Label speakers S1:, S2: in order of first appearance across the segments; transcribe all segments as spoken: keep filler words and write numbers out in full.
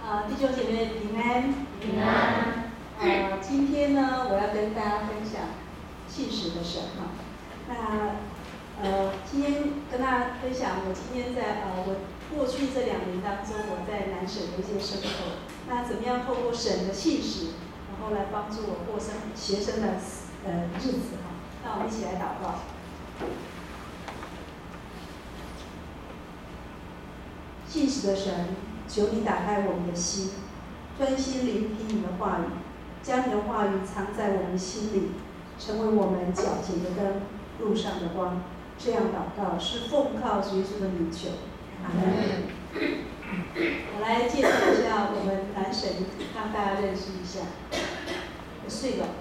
S1: 呃，弟兄姐妹平安，
S2: 平安。
S1: 呃，今天呢，我要跟大家分享信实的神哈。那呃，今天跟大家分享，我今天在呃，我过去这两年当中，我在南省的一些生活，那怎么样透过神的信实，然后来帮助我过生学生的呃日子哈。那我们一起来祷告。信实的神，求你打开我们的心，专心聆听你的话语，将你的话语藏在我们心里，成为我们脚前的灯，路上的光。这样祷告是奉靠耶稣的名求，阿门。我来介绍一下我们南神，让大家认识一下。我睡了，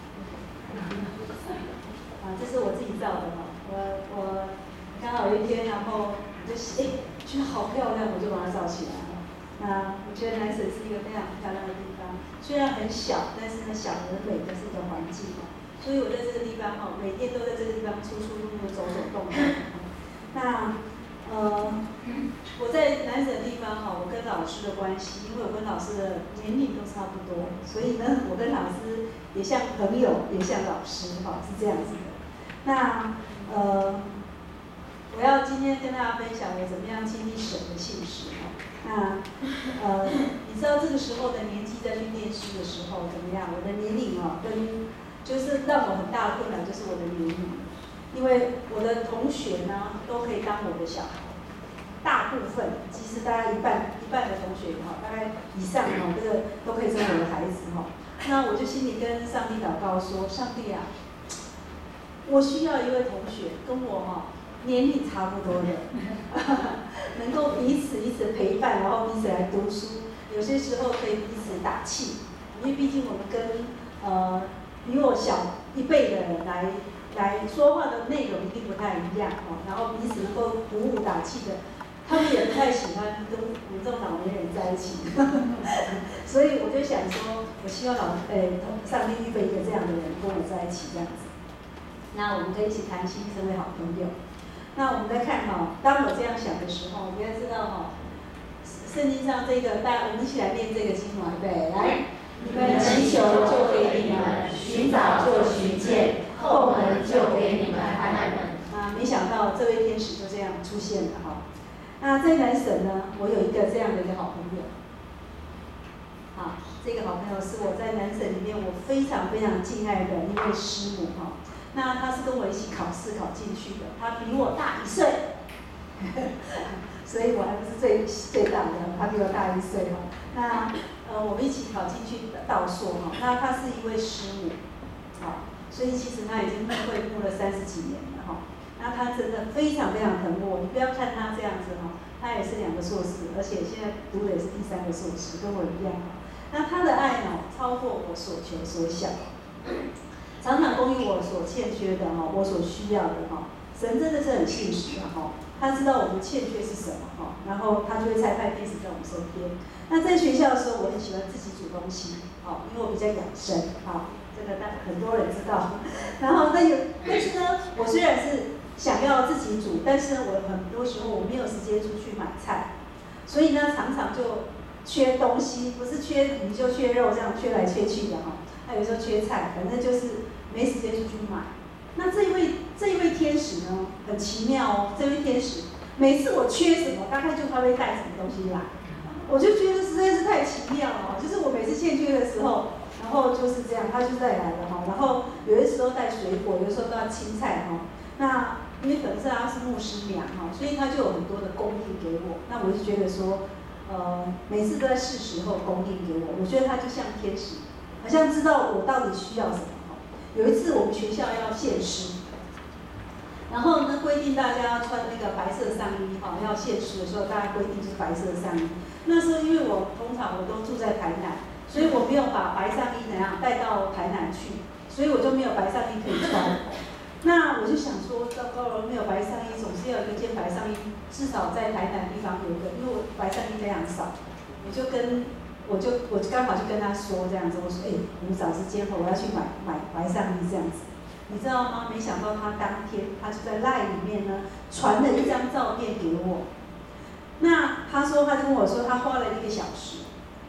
S1: 啊，这是我自己造的哈。我我刚好有一天，然后我就哎。觉得好漂亮，我就把它照起来了。那我觉得南省是一个非常漂亮的地方，虽然很小，但是呢，小而美的是一个环境。所以我在这个地方哈，每天都在这个地方出出入入、走走动动。那呃，我在南省的地方哈，我跟老师的关系，因为我跟老师的年龄都差不多，所以呢，我跟老师也像朋友，也像老师哈，是这样子的。那呃。我要今天跟大家分享我怎么样经历神的信实哈。那呃，你知道这个时候的年纪再去念书的时候怎么样？我的年龄哦，跟就是让我很大的困扰就是我的年龄，因为我的同学呢都可以当我的小孩，大部分其实大概一半一半的同学哈，大概以上哈，这个都可以成为我的孩子哈。那我就心里跟上帝祷告说：上帝啊，我需要一位同学跟我哈。年龄差不多的，能够彼此彼此陪伴，然后彼此来读书，有些时候可以彼此打气，因为毕竟我们跟呃比我小一辈的人来来说话的内容一定不太一样哦，然后彼此能够鼓舞打气的，他们也不太喜欢跟我们这种老年人在一起，所以我就想说，我希望老呃上帝预备一个这样的人跟我在一起这样子，那我们可以一起谈心，成为好朋友。那我们再看哈，当我这样想的时候，你要知道哈，圣经上这个，大家我们一起来念这个经文，对，来，
S2: 你们祈求就给你们，寻找就寻见，叩门就给你们开门。
S1: 啊，没想到这位天使就这样出现了哈。那在南省呢，我有一个这样的一个好朋友，好，这个好朋友是我在南省里面我非常非常敬爱的一位师母哈。那他是跟我一起考试考进去的，他比我大一岁，所以我还不是最最大的，他比我大一岁哈。那呃，我们一起考进去道硕哈。那他是一位师母，好，所以其实他已经牧会牧了三十几年了哈。那他真的非常非常疼我，你不要看他这样子哈，他也是两个硕士，而且现在读的也是第三个硕士，跟我一样哈。那他的爱呢，超过我所求所想。常常供应我所欠缺的哈，我所需要的哈，神真的是很信实的哈，他知道我们欠缺是什么哈，然后他就会差派天使在我们身边。那在学校的时候，我很喜欢自己煮东西，好，因为我比较养生，好，这个大很多人知道。然后那有，但是呢，我虽然是想要自己煮，但是我很多时候我没有时间出去买菜，所以呢，常常就缺东西，不是缺鱼就缺肉，这样缺来缺去的哈。还有时候缺菜，反正就是没时间出去买。那这一位这一位天使呢，很奇妙哦。这位天使每次我缺什么，大概就他会带什么东西来，我就觉得实在是太奇妙了。就是我每次欠缺的时候，然后就是这样，他就带来了哈。然后有的时候带水果，有的时候带青菜哈。那因为本身他是牧师娘哈，所以他就有很多的供应给我。那我就觉得说，呃，每次都在是时候供应给我，我觉得他就像天使。好像知道我到底需要什么哈。有一次我们学校要献诗，然后呢规定大家要穿那个白色上衣哈，要献诗的时候大家规定是白色上衣。那时候因为我通常我都住在台南，所以我没有把白上衣怎样带到台南去，所以我就没有白上衣可以穿。那我就想说，糟糕了，没有白上衣，总是要有一件白上衣，至少在台南地方有一个，因为我白上衣非常少，我就跟。我就我刚好就跟他说这样子，我说哎、欸，我们找时间后我要去买买白上衣这样子，你知道吗？没想到他当天他就在 LINE 里面呢传了一张照片给我，那他说他就跟我说他花了一个小时，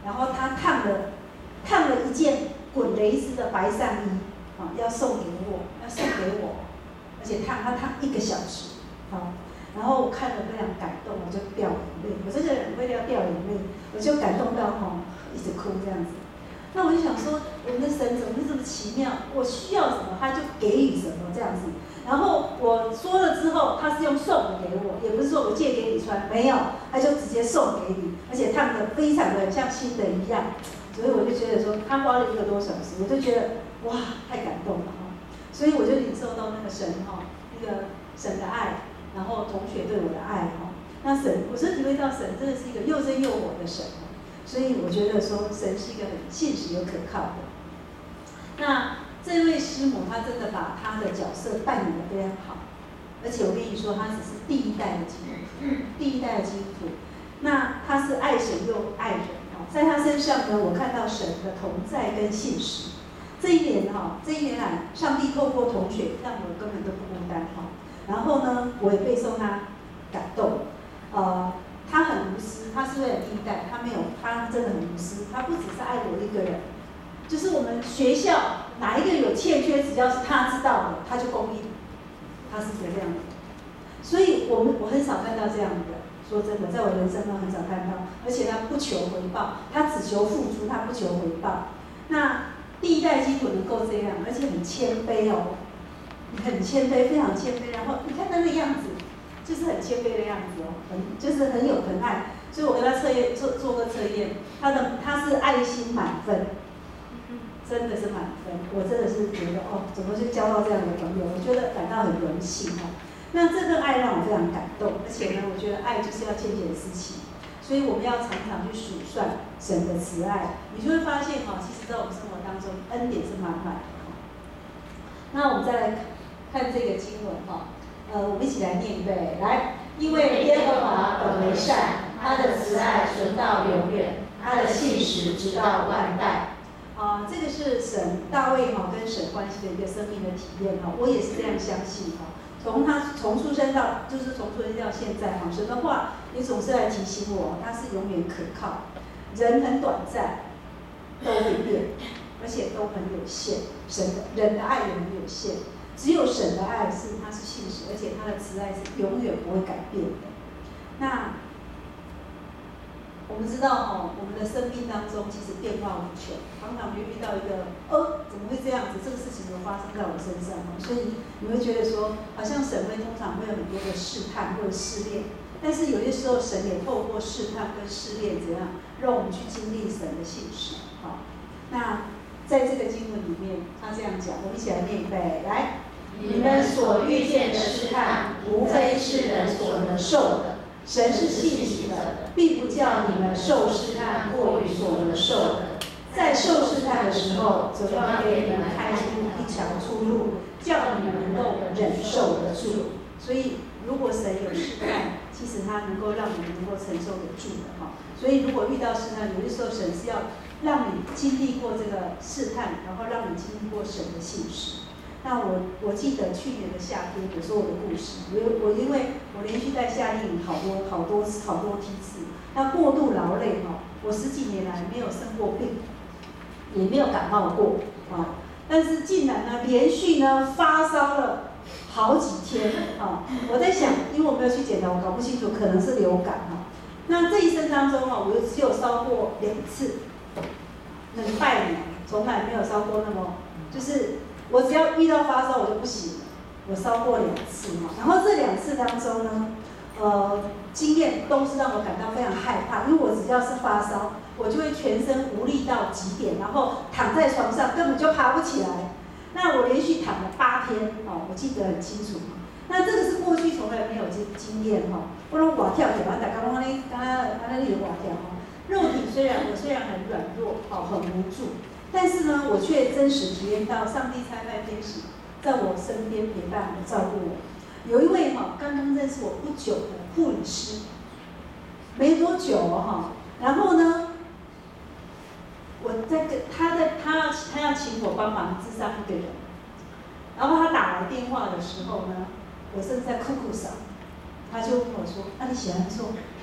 S1: 然后他烫了烫了一件滚蕾丝的白上衣，啊，要送给我，要送给我，而且烫他烫一个小时，好，然后我看了非常感动，我就掉眼泪。我这个人会要掉眼泪，我就感动到哈，一直哭这样子。那我就想说，我们的神怎么会这么奇妙？我需要什么，他就给予什么这样子。然后我说了之后，他是用送给我，也不是说我借给你穿，没有，他就直接送给你，而且烫得非常的像新的一样。所以我就觉得说，他花了一个多小时，我就觉得哇，太感动了哈。所以我就领受到那个神哈，那个神的爱，然后同学对我的爱哈。那神，我是体会到神真的是一个又真又活的神。所以我觉得说，神是一个很现实又可靠的。那这位师母，她真的把她的角色扮演得非常好，而且我跟你说，她只是第一代的基督徒，第一代的基督徒。那她是爱神又爱人啊，在她身上呢，我看到神的同在跟信实。这一年哈，这一年来，上帝透过同学让我根本都不孤单哈。然后呢，我也被受他感动，呃。他很无私，他是为了第一代，他没有，他真的很无私，他不只是爱我一个人，就是我们学校哪一个有欠缺，只要是他知道的，他就供应，他是这样的。所以我们我很少看到这样的，说真的，在我人生中很少看到，而且他不求回报，他只求付出，他不求回报。那第一代基督徒能够这样，而且很谦卑哦，很谦卑，非常谦卑，然后你看他那个样子。就是很谦卑的样子哦，很就是很有疼爱，所以我跟他测验做做个测验，他的他是爱心满分，真的是满分，我真的是觉得哦，怎么就交到这样的朋友，我觉得感到很荣幸哦。那这份爱让我非常感动，而且呢，我觉得爱就是要渐渐思齐，所以我们要常常去数算神的慈爱，你就会发现哈，其实在我们生活当中恩典是满满的哈。那我们再来看这个经文哈。呃，我们一起来念一遍，来，因为耶和华本为善，他的慈爱存到永远，他的信实直到万代。啊、呃，这个是神大卫哈跟神关系的一个生命的体验哈，我也是这样相信哈。从他从出生到就是从出生到现在哈，神的话也总是来提醒我，他是永远可靠。人很短暂，都会变，而且都很有限，神的人的爱也很有限。只有神的爱是，它是信实，而且他的慈爱是永远不会改变的。那我们知道哦，我们的生命当中其实变化无穷，常常会遇到一个，哦，怎么会这样子？这个事情都发生在我身上哦，所以你会觉得说，好像神会通常会有很多的试探或者试炼，但是有些时候神也透过试探跟试炼，怎样让我们去经历神的信实。好，那在这个经文里面，他这样讲，我们一起来念一遍，来。
S2: 你们所遇见的试探，无非是人所能受的。
S1: 神是信实的，并不叫你们受试探过于所能受的。在受试探的时候，总要给你们开出一条出路，叫你们能够忍受得住。所以，如果神有试探，其实他能够让你们能够承受得住的哈。所以，如果遇到试探，有的时候神是要让你经历过这个试探，然后让你经历过神的信实。那我我记得去年的夏天，我说我的故事。我我因为我连续在夏令营好多好多次好多梯次，那过度劳累哈，我十几年来没有生过病，也没有感冒过啊。但是竟然呢，连续呢发烧了好几天啊。我在想，因为我没有去检查，我搞不清楚，可能是流感哈。那这一生当中哈，我只有烧过两次，能拜年，从来没有烧过那么就是。我只要遇到发烧，我就不行了。我烧过两次嘛，然后这两次当中呢，呃，经验都是让我感到非常害怕，因为我只要是发烧，我就会全身无力到极点，然后躺在床上根本就爬不起来。那我连续躺了八天，哦，我记得很清楚。那这个是过去从来没有经经验哈，不然我跳起来，大家讲你刚刚刚刚你就我跳哈，肉体虽然我虽然很软弱，哦，很无助。但是呢，我却真实体验到上帝差派天使在我身边陪伴我、照顾我。有一位哈刚刚认识我不久的护理师，没多久哦哈，然后呢，我在跟他在他要他要请我帮忙治伤一个人，然后他打来电话的时候呢，我正在哭哭嗓，他就问我说：“那、啊、你喜欢做？”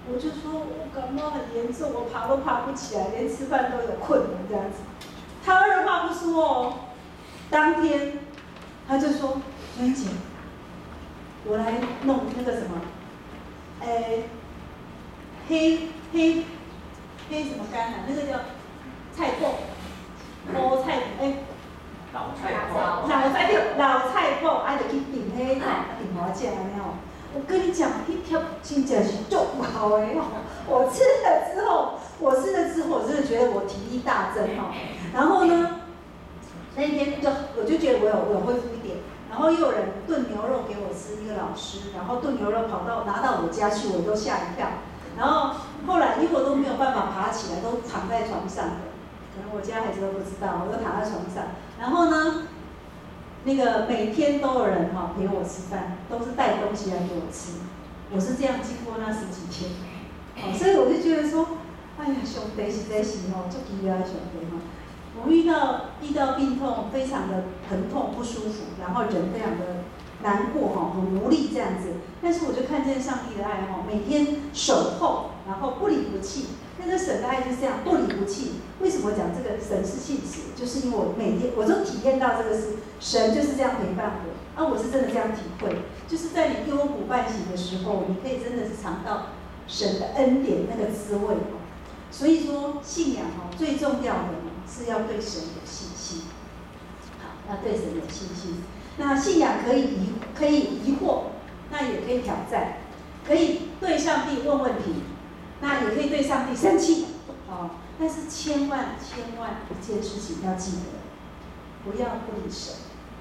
S1: 我就说我感冒很严重，我爬都爬不起来，连吃饭都有困难这样子。他二话不说哦，当天他就说：“娟姐，我来弄那个什么，诶，黑黑黑什么干啊？那个叫菜脯，菠菜诶。”
S3: 老菜脯，
S1: 老菜老菜脯，啊，就去订迄个，啊，订好食安尼吼。我跟你讲，一条真正是足好的哦。我吃了之后，我吃了之后，我真的觉得我体力大增哦。然后呢，那一天就我就觉得我有我有恢复一点。然后又有人炖牛肉给我吃，一个老师，然后炖牛肉跑到拿到我家去，我都吓一跳。然后后来因为我都没有办法爬起来，都躺在床上的。可能我家孩子都不知道，我都躺在床上。然后呢，那个每天都有人哈陪我吃饭，都是带东西来给我吃。我是这样经过那十几天，哦，所以我就觉得说，哎呀，上帝实在是哦，足奇妙的上帝哈。我遇到遇到病痛，非常的疼痛不舒服，然后人非常的难过哈，很无力这样子。但是我就看见上帝的爱哈，每天守候，然后不离不弃。那个神的爱就是这样不离不弃。为什么讲这个神是信实？就是因为我每天我都体验到这个是神就是这样陪伴我，啊，我是真的这样体会，就是在你忧苦半醒的时候，你可以真的是尝到神的恩典那个滋味哦。所以说信仰哦，最重要的呢是要对神有信心。好，要对神有信心。那信仰可以疑可以疑惑，那也可以挑战，可以对上帝问问题。那也可以对上帝生气，哦，但是千万千万一件事情要记得，不要不理神，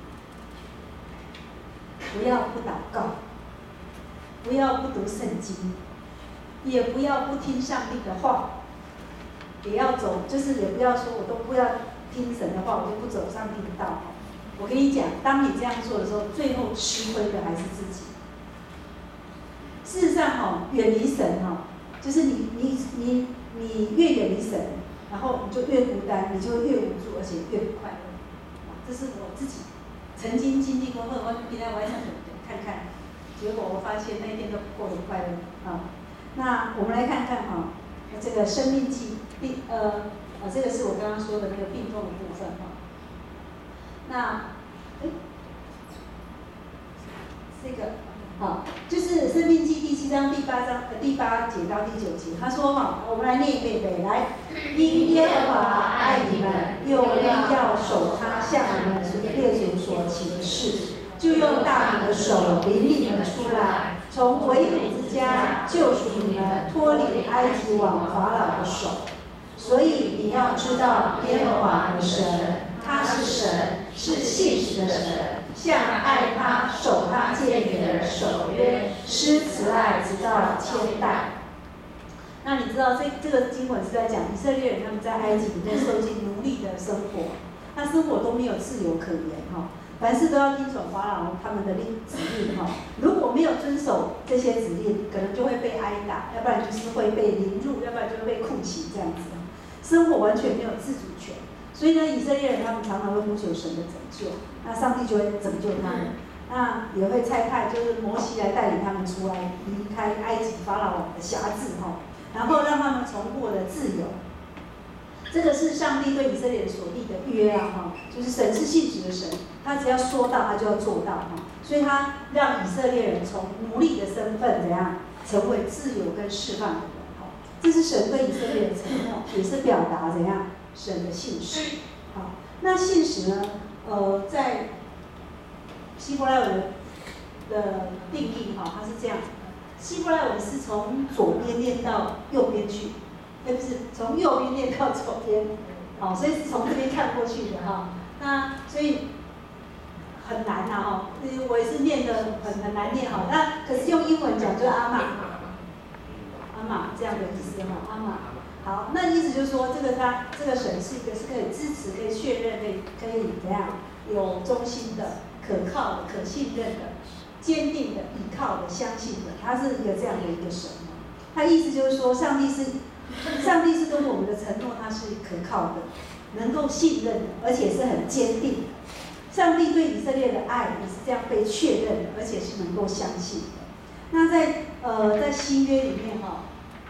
S1: 不要不祷告，不要不读圣经，也不要不听上帝的话，也要走，就是也不要说我都不要听神的话，我就不走上帝的道。我跟你讲，当你这样做的时候，最后吃亏的还是自己。事实上，哈，远离神哈。就是你你你你越远离神，然后你就越孤单，你就会越无助，而且越不快乐。这是我自己曾经经历过，我今天我还想看看，结果我发现那一天都过得快乐啊。那我们来看看哈，这个生命记病呃呃，这个是我刚刚说的那个病痛的部分哈。那哎，这个。好，就是《生命记》第七章第八章呃第八节到第九节，他说哈，我们来念一遍呗，来，因耶和华爱你们，又要守他向你们列祖所起的事，就用大能的手领你们出来，从为奴之家救赎你们，脱离埃及王法老的手。所以你要知道，耶和华你的神，他是神，是信实的神。向爱他、守他诫命的人守约，施慈爱，直到千代。那你知道这这个经文是在讲以色列人他们在埃及里面受尽奴隶的生活，他生活都没有自由可言哈，凡事都要听从法老他们的令指令哈。如果没有遵守这些指令，可能就会被挨打，要不然就是会被凌辱，要不然就会被酷刑这样子，生活完全没有自主权。所以呢，以色列人他们常常会呼求神的拯救，那上帝就会拯救他们，那也会差派就是摩西来带领他们出来，离开埃及法老王的辖制哈，然后让他们重获了自由。这个是上帝对以色列人所立的约啊哈，就是神是信实的神，他只要说到他就要做到哈，所以他让以色列人从奴隶的身份怎样成为自由跟释放的人哈，这是神对以色列人的承诺，也是表达怎样神的信实。好，那信实呢？呃，在希伯来文的定义哈，它是这样：希伯来文是从左边念到右边去，哎，不是从右边念到左边，好，所以是从这边看过去的哈。那所以很难呐哈，我也是念的很很难念哈。那可是用英文讲就是阿玛，阿玛这样的意思哈，阿玛。好，那意思就是说，这个他这个神是一个是可以支持、可以确认、可以可以怎样有忠心的、可靠的、可信任的、坚定的、依靠的、相信的，他是一个这样的一个神。他意思就是说，上帝是上帝是跟我们的承诺，他是可靠的，能够信任的，而且是很坚定的。上帝对以色列的爱也是这样被确认的，而且是能够相信的。那在呃在新约里面哈。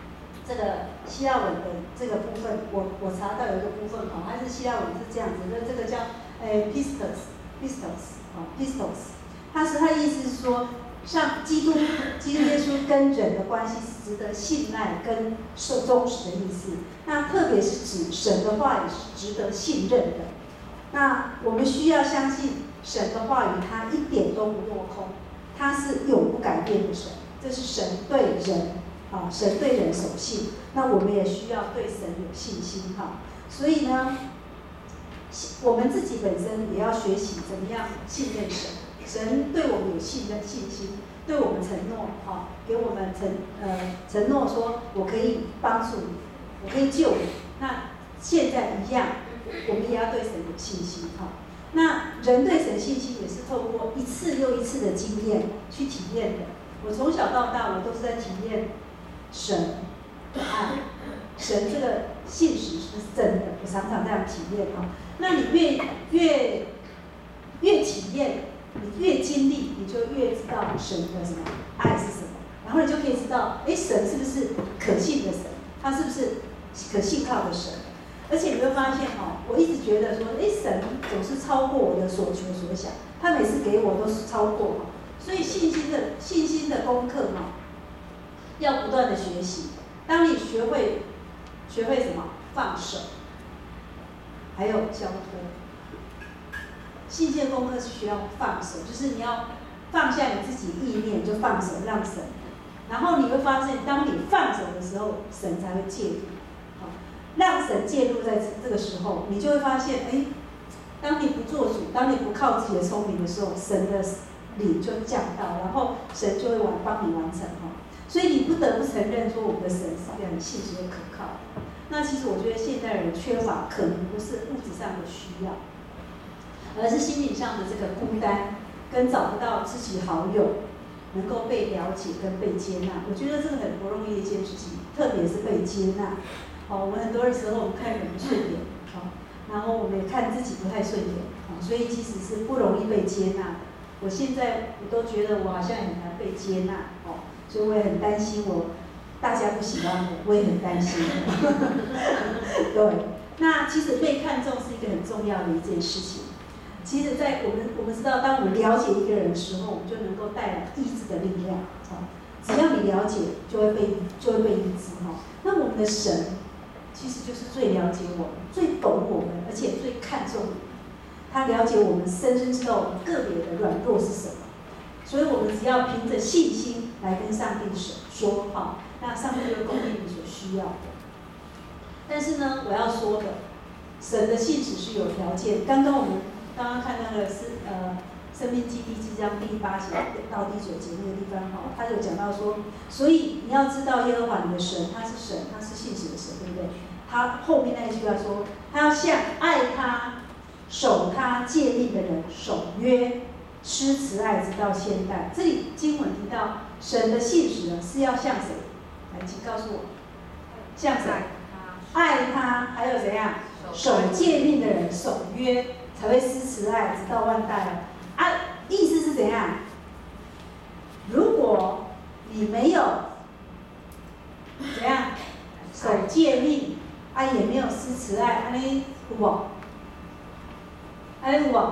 S1: 这个希腊文的这个部分，我我查到有一个部分哈，它是希腊文是这样子，那这个叫诶 pistos，pistos 啊 pistos， 它是它的意思是说，像基督基督耶稣跟人的关系是值得信赖跟受忠实的意思。那特别是指神的话语是值得信任的。那我们需要相信神的话语，它一点都不落空，它是永不改变的神，这是神对人。啊，神对人守信，那我们也需要对神有信心哈。所以呢，我们自己本身也要学习怎么样信任神。神对我们有信任信心，对我们承诺哈，给我们承呃承诺说，我可以帮助你，我可以救你。那现在一样，我们也要对神有信心哈。那人对神信心也是透过一次又一次的经验去体验的。我从小到大，我都是在体验。神的爱，神这个信实是真的，我常常这样体验哈。那你越越越体验，你越经历，你就越知道神的什么爱是什么，然后你就可以知道，哎，神是不是可信的神？他是不是可信靠的神？而且你会发现哈，我一直觉得说，哎，神总是超过我的所求所想，他每次给我都是超过哈。所以信心的信心的功课哈。要不断的学习。当你学会学会什么放手，还有交托。信心的功课是需要放手，就是你要放下你自己意念，就放手让神。然后你会发现，当你放手的时候，神才会介入。好，让神介入在这个时候，你就会发现，哎，当你不做主，当你不靠自己的聪明的时候，神的灵就降到，然后神就会完帮你完成哈。所以你不得不承认说，我们的神是一个很信实又可靠的。那其实我觉得现代人缺乏，可能不是物质上的需要，而是心理上的这个孤单，跟找不到知己好友，能够被了解跟被接纳。我觉得这个很不容易的一件事情，特别是被接纳。哦，我们很多的时候我们看人不顺眼，哦，然后我们也看自己不太顺眼，哦，所以其实是不容易被接纳的。我现在我都觉得我好像很难被接纳，哦。所以我也很担心我，大家不喜欢我，我也很担心。对，那其实被看重是一个很重要的一件事情。其实，在我们我们知道，当我们了解一个人的时候，我们就能够带来医治的力量。哦，只要你了解，就会被就会被医治哈。那我们的神，其实就是最了解我们、最懂我们，而且最看重我们。他了解我们，深深知道我们个别的软弱是什么。所以我们只要凭着信心来跟上帝说好，那上帝就会供应你所需要的。但是呢，我要说的，神的信实是有条件。刚刚我们刚刚看那个是呃《生命记》第七章第八节到第九节那个地方哈，他有讲到说，所以你要知道耶和华你的神，他是神，他是信实的神，对不对？他后面那一句要说，他要向爱他、守他诫命的人守约。施慈爱直到现代。这里经文提到神的信实呢，是要向谁？来，请告诉我，向谁？爱他，还有怎样？守诫命的人守约，才会施慈爱直到万代啊！意思是怎样？如果你没有怎样守诫命，啊也没有施慈爱，安尼有无？安尼有无？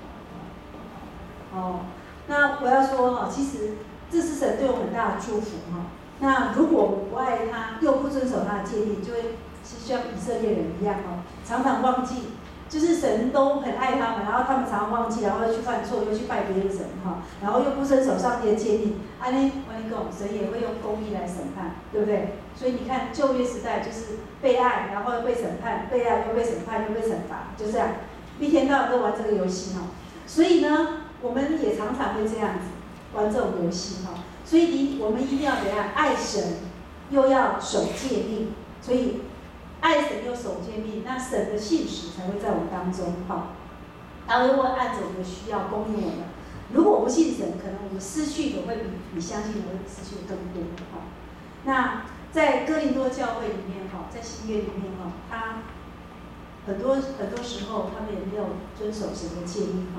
S1: 哦，那我要说哈，其实这是神对我们很大的祝福哈。那如果我们不爱他，又不遵守他的诫命，就会像以色列人一样哦，常常忘记，就是神都很爱他们，然后他们常常忘记，然后又去犯错，又去拜别的神哈，然后又不遵守上帝的诫命，安尼我跟你讲，神也会用公义来审判，对不对？所以你看旧约时代就是被爱，然后又被审判，被爱又被审判又被惩罚，就这样，一天到晚都玩这个游戏哈。所以呢，我们也常常会这样子玩这种游戏哈。所以你我们一定要怎样爱神，又要守诫命，所以爱神又守诫命，那神的信实才会在我们当中哈。他会按着我们的需要供应我们。如果不信神，可能我们失去的会比你相信的会失去的更多哈。那在哥林多教会里面哈，在新约里面哈，他很多很多时候他们也没有遵守神的诫命哈。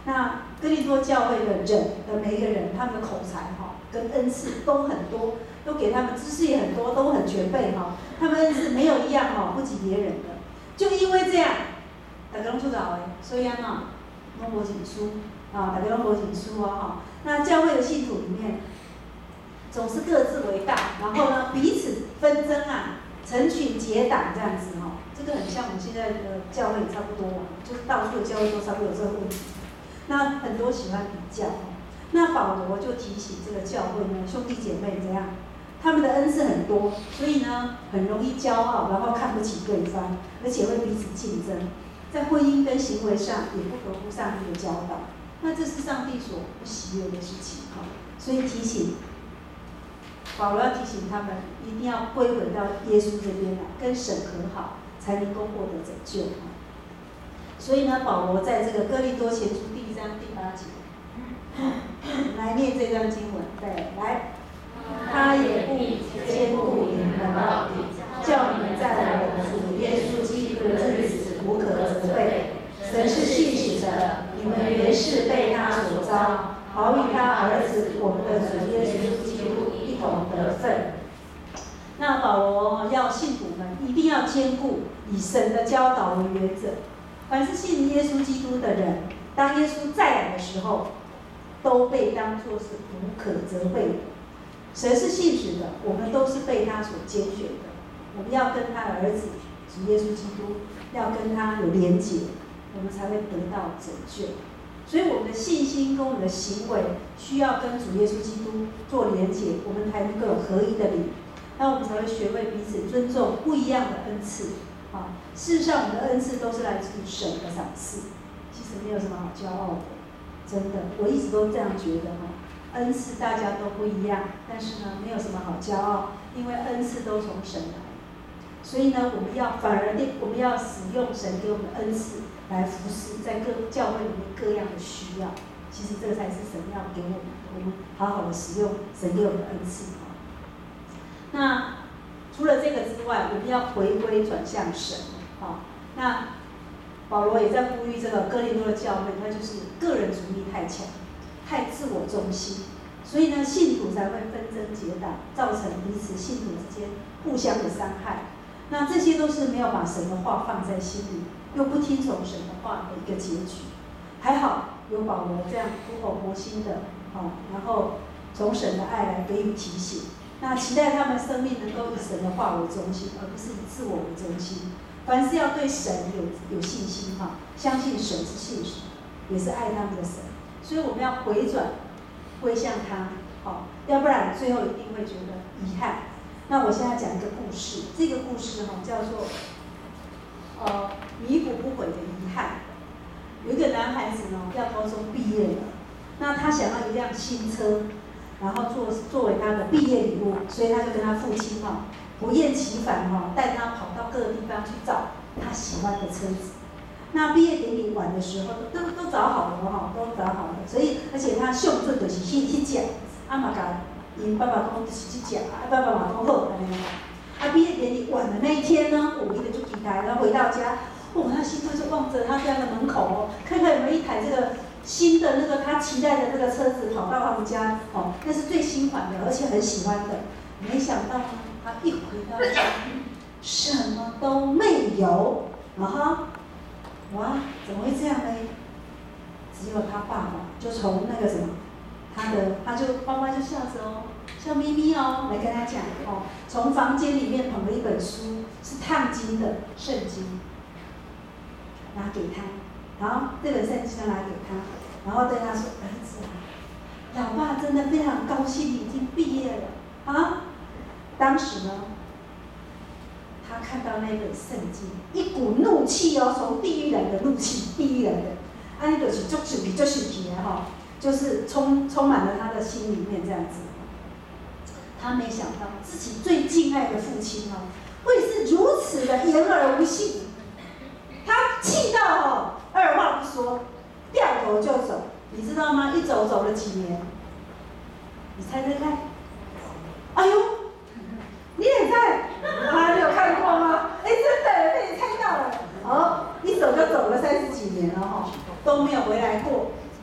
S1: 那哥林多教会的人的每一个人，他们的口才哈跟恩赐都很多，都给他们知识也很多，都很全备哈。他们恩赐没有一样哈不及别人的，就因为这样，大家拢出道的，所以啊嘛，拢无紧书啊，大家拢无紧书啊哈。那教会的信徒里面，总是各自为大，然后呢彼此纷争啊，成群结党这样子哈。这个很像我们现在的教会也差不多嘛，就是到处的教会都差不多有这个问题。那很多喜欢比较，那保罗就提醒这个教会呢，兄弟姐妹怎样？他们的恩赐很多，所以呢很容易骄傲，然后看不起对方，而且会彼此竞争，在婚姻跟行为上也不合乎上帝的教导。那这是上帝所不喜悦的事情哈，所以提醒保罗要提醒他们，一定要归回到耶稣这边来，跟神和好，才能够获得拯救。所以呢，保罗在这个哥林多前书第一章第八节，来念这段经文，对，来，他也不坚固你们到底，叫你们在我们主耶稣基督的日子无可责备。神是信实的，你们原是被他所召，好与他儿子我们的主耶稣基督一同得分。那保罗要信徒们一定要坚固以神的教导为原则。凡是信耶稣基督的人，当耶稣再来的时候，都被当作是无可责备的。神是信实的，我们都是被他所拣选的。我们要跟他的儿子主耶稣基督，要跟他有连结，我们才会得到拯救。所以我们的信心跟我们的行为需要跟主耶稣基督做连结，我们才能够有合一的灵，那我们才会学会彼此尊重不一样的恩赐。啊，事实上，我们的恩赐都是来自于神的赏赐，其实没有什么好骄傲的，真的，我一直都这样觉得哈。恩赐大家都不一样，但是呢，没有什么好骄傲，因为恩赐都从神来。所以呢，我们要反而我们要使用神给我们的恩赐来服侍在各教会里面各样的需要。其实这个才是神要给我们的，我们好好的使用神给我们的恩赐。那除了这个之外，我们要回归转向神。好，那保罗也在呼吁这个哥林多的教会，他就是个人主义太强，太自我中心，所以呢，信徒才会纷争结党，造成彼此信徒之间互相的伤害。那这些都是没有把神的话放在心里，又不听从神的话的一个结局。还好有保罗这样苦口婆心的，哦，然后从神的爱来给予提醒。那期待他们生命能够以神的话为中心，而不是以自我为中心。凡事要对神有有信心哈，相信神是信实的，也是爱他们的神。所以我们要回转，归向他，好，要不然最后一定会觉得遗憾。那我现在讲一个故事，这个故事哈叫做，呃，弥补不悔的遗憾。有一个男孩子呢，要高中毕业了，那他想要一辆新车。然后作作为他的毕业礼物，所以他就跟他父亲哈不厌其烦哈带他跑到各个地方去找他喜欢的车子。那毕业典礼晚的时候都都找好了哈，都找好了。所以而且他上准就是去去讲，啊嘛甲因爸爸讲就是去讲，啊爸爸嘛讲好安尼。啊毕业典礼晚的那一天呢，我一个就期待，然后回到家，哦，他心中就望着他家的门口哦，看看有没有一台这个。新的那个他期待的那个车子跑到他们家，哦，那是最新款的，而且很喜欢的。没想到呢，他一回到家，什么都没有，啊哈，哇，怎么会这样呢？只有他爸爸就从那个什么，他的他就爸爸就笑着哦，笑眯眯哦，来跟他讲哦，从房间里面捧了一本书，是烫金的圣经，拿给他。好，这本圣经拿给他，然后对他说：“儿子啊，老爸真的非常高兴，你已经毕业了啊！”当时呢，他看到那本圣经，一股怒气哦，从地狱来的怒气，地狱来的，啊，那就是就生气，就生气啊哈，就是充充满了他的心里面这样子。他没想到自己最敬爱的父亲哦，会是如此的言而无信，他气到哦。二话不说，掉头就走，你知道吗？一走走了几年，你猜猜看？哎呦，你也在？啊，你有看过吗？哎，真的被你猜到了。哦，一走就走了三十几年了哈，都没有回来过。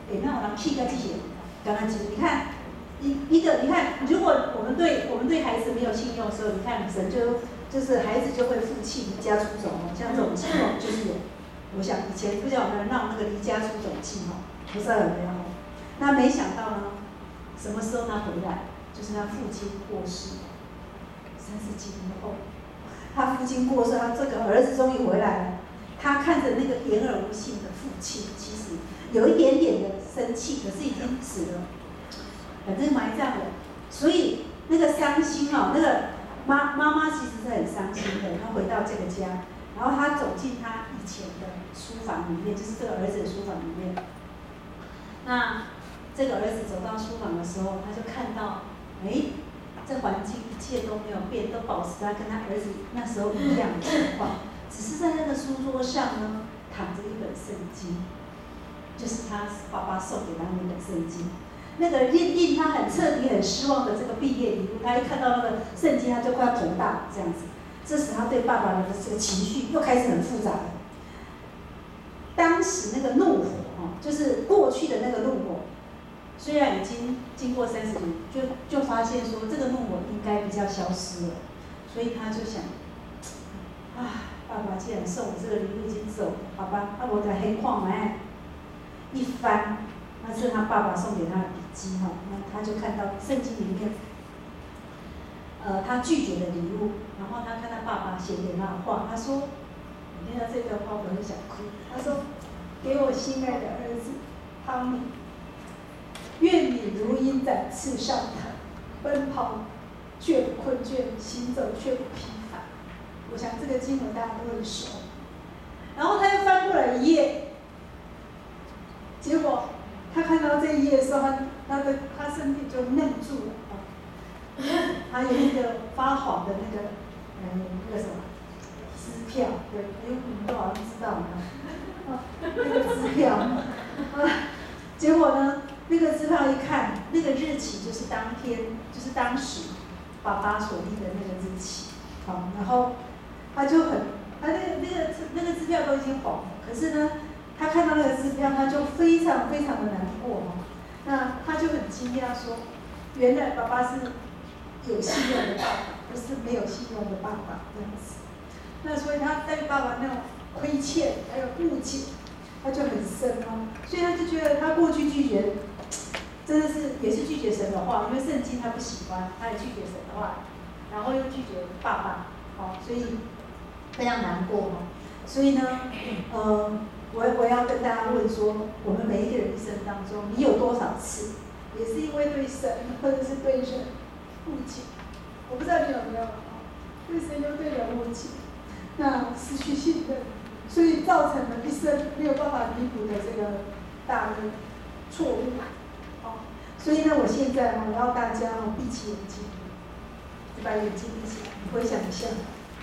S1: 刚刚记住，你看一一个，你看，如果我们对我们对孩子没有信用的时候，你看神就就是孩子就会负气离家出走哦，像这种情况就是有。我想以前不知道有没有闹那个离家出走记哈，不知道有没有？那没想到呢，什么时候他回来？就是他父亲过世，三十几年后，他父亲过世，他这个儿子终于回来了。他看着那个言而无信的父亲，其实有一点点的生气，可是已经死了，反正埋葬了。所以那个伤心哦，那个妈妈妈其实是很伤心的。他回到这个家，然后他走进他以前的书房里面，就是这个儿子的书房里面。那这个儿子走到书房的时候，他就看到，哎，这环境一切都没有变，都保持他跟他儿子那时候一样的情况。只是在那个书桌上呢，躺着一本圣经，就是他爸爸送给他那本圣经。那个令令他很彻底、很失望的这个毕业礼物，他一看到那个圣经，他就快要头大了这样子。这时他对爸爸的这个情绪又开始很复杂了。当时那个怒火哦，就是过去的那个怒火，虽然已经经过三十年，就就发现说这个怒火应该比较消失了，所以他就想，啊。爸爸既然送我这个礼物已经走了，好吧，那我的黑框来一翻，那是他爸爸送给他的笔记哈，那他就看到圣经里面，呃，他拒绝的礼物，然后他看他爸爸写给他的话，他说，我听到这段话我很想哭，他说，给我心爱的儿子汤米，愿你如鹰展翅上腾，奔跑却不困倦，行走却不疲乏。我想这个经文大家都很熟，然后他又翻过来一页，结果他看到这一页的时候，他他的他身体就愣住了啊，他有一个发黄的那个呃那个什么支票，对，因为你们都好像知道嘛，啊那个支票啊，结果呢那个支票一看，那个日期就是当天，就是当时爸爸所立的那个日期，好，然后。他就很，他那个那个那个支票都已经黄了，可是呢，他看到那个支票，他就非常非常的难过哦。那他就很惊讶说，原来爸爸是有信用的爸爸，不是没有信用的爸爸这样子。那所以他对爸爸那种亏欠还有误解，他就很深哦。所以他就觉得他过去拒绝，真的是也是拒绝神的话，因为圣经他不喜欢，他也拒绝神的话，然后又拒绝爸爸，哦，所以。非常难过哈，所以呢，呃，我我要跟大家问说，我们每一个人一生当中，你有多少次，也是因为对神或者是对人误解？我不知道你有没有啊，对神又对人误解，那失去信任，所以造成了一生没有办法弥补的这个大的错误。哦，所以呢，我现在呢，我要大家哦闭起眼睛，就把眼睛闭起来，你回想一下。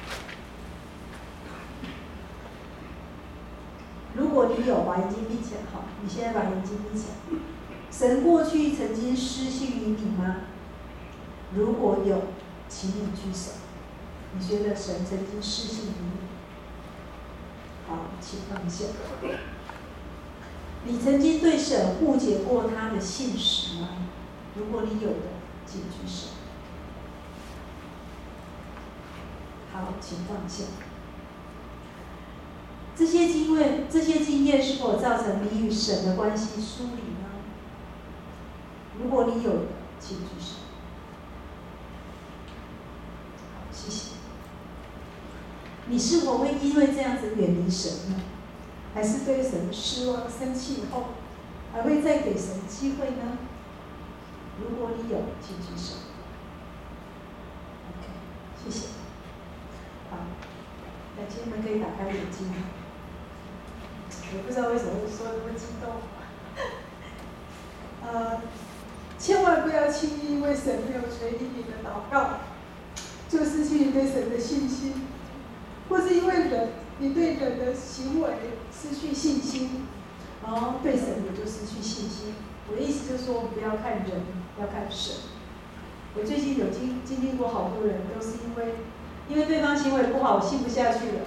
S1: 如果你有把眼睛闭起来，好，你现在把眼睛闭起来。神过去曾经施信于你吗？如果有，请你举手。你觉得神曾经施信于你？好，请放下。你曾经对神误解过他的信实吗？如果你有的，请举手。好，请放下。这些经验，这些经验是否造成你与神的关系疏离呢？如果你有的，请举手。好，谢谢。你是否会因为这样子远离神呢？还是对神失望、生气以后，还会再给神机会呢？如果你有，请举手。OK， 谢谢。好，那请你们可以打开眼睛。我不知道为什么会说那么激动，呃，千万不要轻易因为神没有垂听你的祷告，就失去你对神的信心，或是因为人你对人的行为失去信心，然后对神也就失去信心。我的意思就是说，我们不要看人，要看神。我最近有经经历过好多人，都是因为因为对方行为不好，我信不下去了。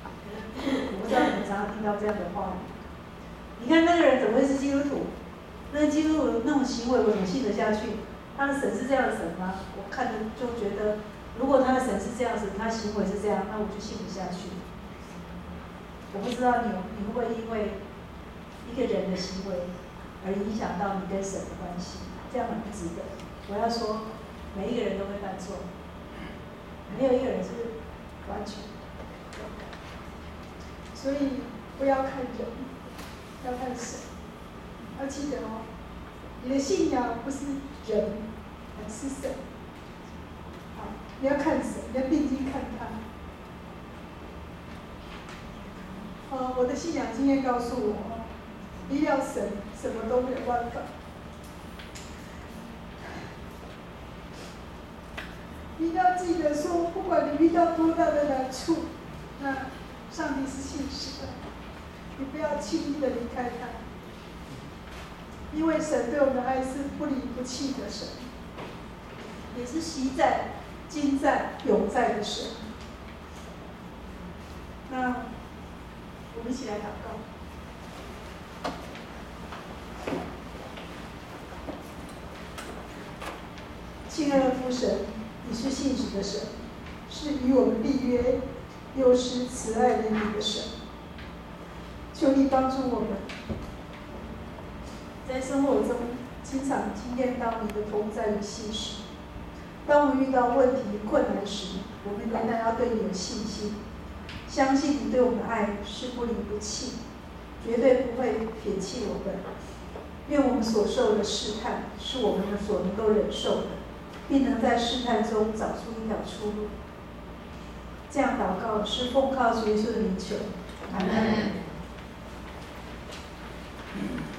S1: 我不知道你们常常听到这样的话。你看那个人怎么会是基督徒？ 那基督徒那种行为，我怎么信得下去？他的神是这样的神吗？我看着就觉得，如果他的神是这样子，他行为是这样，那我就信不下去。我不知道你你会不会因为一个人的行为而影响到你跟神的关系？这样很不值得。我要说，每一个人都会犯错，没有一个人是完全。
S4: 所以不要看人，要看神。要记得哦，你的信仰不是人，而是神。好，你要看神，你要定睛看他。呃，我的信仰经验告诉我，离了神，什么都没有办法。你要记得说，不管你遇到多大的难处，那上帝是信实的，你不要轻易的离开他，因为神对我们的爱是不离不弃的神，也是昔在、今在、永在的神。那我们一起来祷告。亲爱的父神，你是信实的神，是与我们立约，又是慈爱怜悯的神。求你帮助我们，在生活中经常经验到你的同在与信实。当我们遇到问题困难时，我们仍然要对你有信心，相信你对我们的爱是不离不弃，绝对不会撇弃我们。愿我们所受的试探是我们所能够忍受的，并能在试探中找出一条出路。这样祷告是奉靠主耶稣的名求，
S2: 阿门。